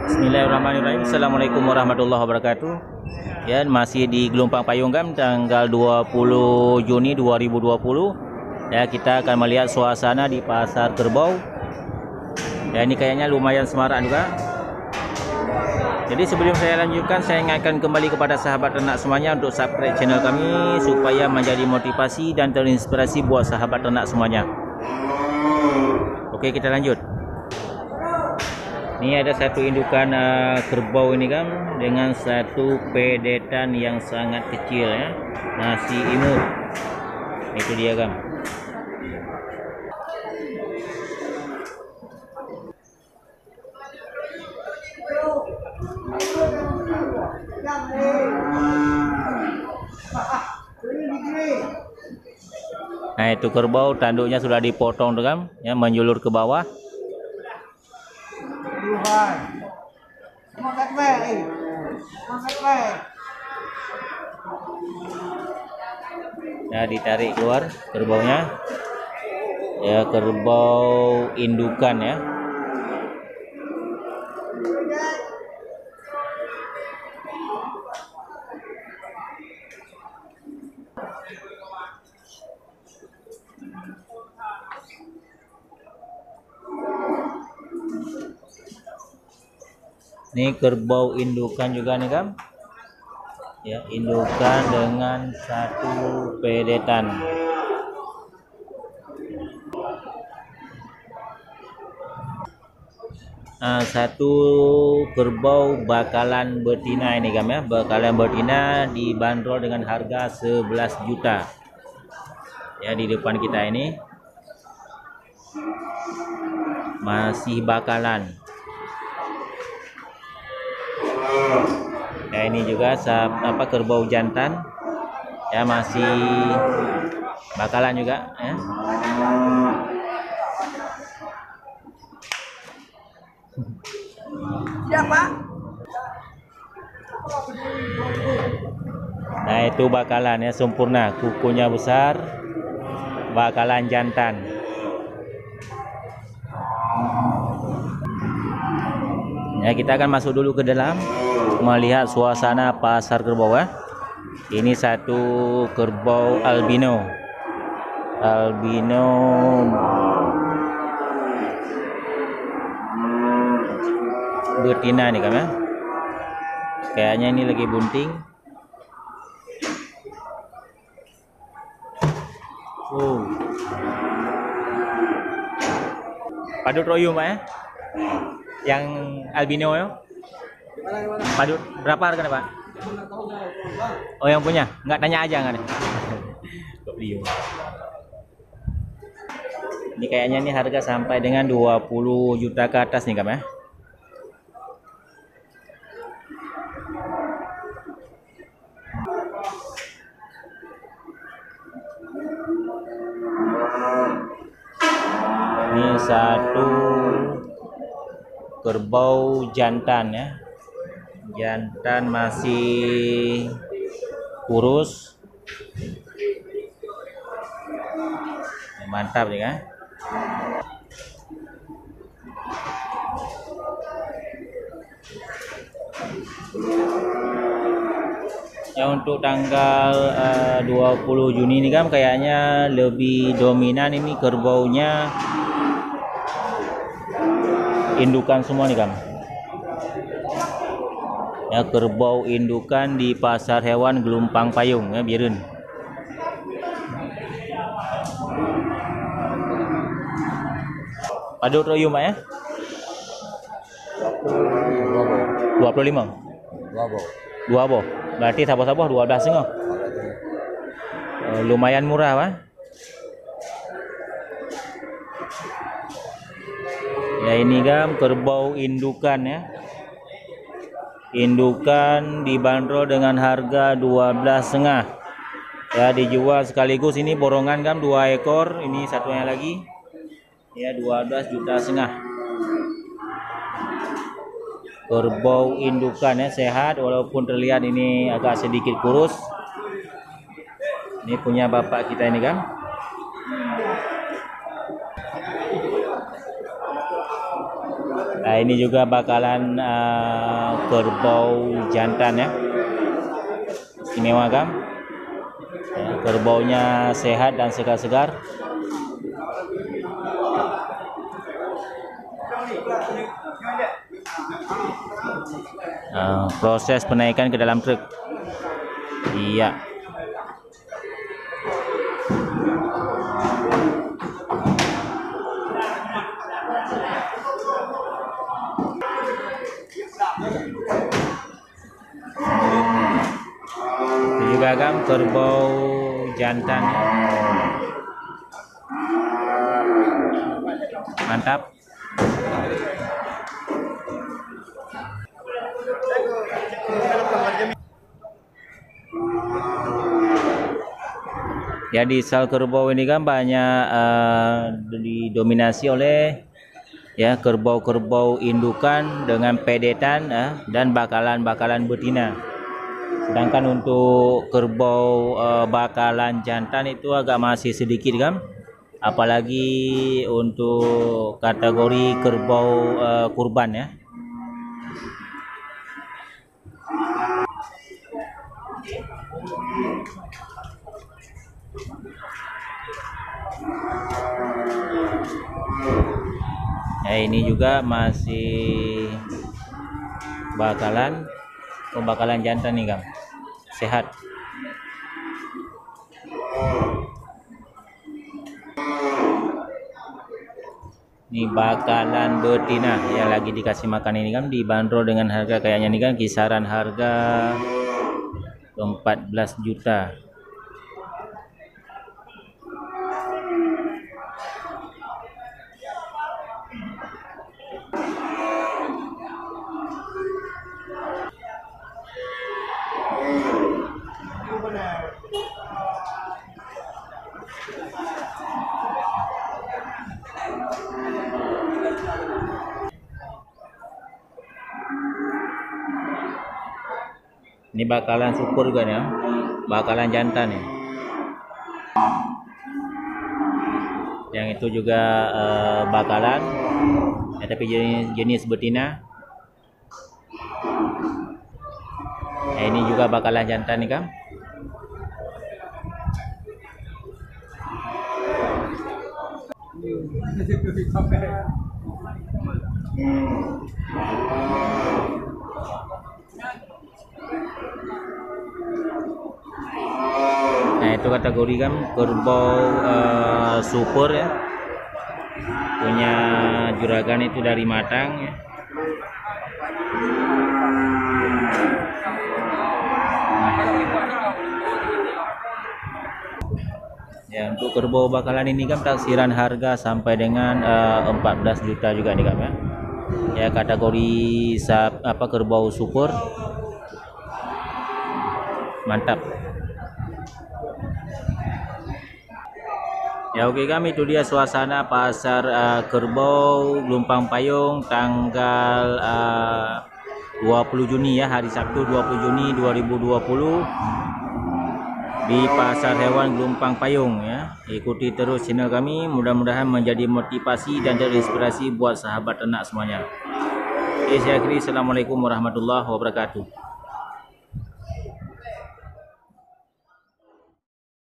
Bismillahirrahmanirrahim. Assalamualaikum warahmatullahi wabarakatuh. Ya, masih di Gelompang Payung Gam tanggal 20 Juni 2020. Ya, kita akan melihat suasana di Pasar Kerbau. Ya, ini kayaknya lumayan semarak juga. Jadi sebelum saya lanjutkan, saya ingatkan kembali kepada sahabat ternak semuanya untuk subscribe channel kami supaya menjadi motivasi dan terinspirasi buat sahabat ternak semuanya. Oke, kita lanjut. Ini ada satu indukan kerbau ini kan, dengan satu pedetan yang sangat kecil ya, masih imut. Itu dia kan. Nah, itu kerbau tanduknya sudah dipotong kan, ya, menjulur ke bawah. Ya, ditarik keluar kerbaunya. Ya, kerbau indukan ya. Ini kerbau indukan juga nih kan. Ya, indukan dengan satu pedetan. Nah, satu kerbau bakalan betina ini kan ya. Bakalan betina dibanderol dengan harga 11 juta. Ya, di depan kita ini masih bakalan. Ya, ini juga kerbau jantan ya, masih bakalan juga ya. Siapa? Nah, itu bakalan ya, sempurna, kukunya besar, bakalan jantan. Ya, kita akan masuk dulu ke dalam melihat suasana pasar kerbau ya. Ini satu kerbau albino betina nih kan ya. Kayaknya ini lagi bunting. Padut royum ya, yang albino ya. Padut berapa harganya Pak? Oh, yang punya, nggak tanya aja nggak nih? Ini kayaknya ini harga sampai dengan 20 juta ke atas nih kan ya. Ini satu kerbau jantan ya. Jantan masih kurus. Mantap nih kan. Ya, untuk tanggal 20 Juni ini kan kayaknya lebih dominan ini kerbaunya indukan semua nih kan. Ya, kerbau indukan di pasar hewan Gelompang Payung ya, Birun. Padut royum ya. 25. Dua boh. Berarti sabah-sabah 12,5. Lumayan murah Pak. Ya, ini kan kerbau indukan ya. Indukan dibanderol dengan harga 12,5. Ya, dijual sekaligus ini borongan kan 2 ekor, ini satunya lagi. Ya, 12,5 juta. Kerbau indukan ya, sehat walaupun terlihat ini agak sedikit kurus. Ini punya bapak kita ini kan. Nah, Ini juga bakalan kerbau jantan ya, istimewa kan ya, kerbaunya sehat dan segar-segar. Proses penaikan ke dalam truk. Iya. Itu juga kan kerbau jantan. Mantap. Ya, di sel kerbau ini kan banyak didominasi oleh ya kerbau-kerbau indukan dengan pedetan dan bakalan betina. Sedangkan untuk kerbau bakalan jantan itu agak masih sedikit kan, apalagi untuk kategori kerbau kurban ya. Ini juga masih bakalan jantan nih, Kang. Sehat. Ini bakalan betina yang lagi dikasih makan ini kan, dibanderol dengan harga kayaknya nih kan, kisaran harga 14 juta. Ini bakalan syukur kan ya, bakalan jantan ya. Yang itu juga bakalan ya, tapi jenis betina. Ini juga bakalan jantan nih kan. Nah, itu kategori kan kerbau super ya, punya juragan itu dari Matang ya. Ya, untuk kerbau bakalan ini kan taksiran harga sampai dengan 14 juta juga nih kan ya. Ya, kategori kerbau super. Mantap. Ya, oke kami, itu dia suasana pasar kerbau Lumpang Payung tanggal 20 Juni ya, hari Sabtu 20 Juni 2020 di Pasar Hewan Lumpang Payung ya. Ikuti terus channel kami, mudah-mudahan menjadi motivasi dan terinspirasi buat sahabat ternak semuanya. Oke, saya akhiri. Assalamualaikum warahmatullahi wabarakatuh.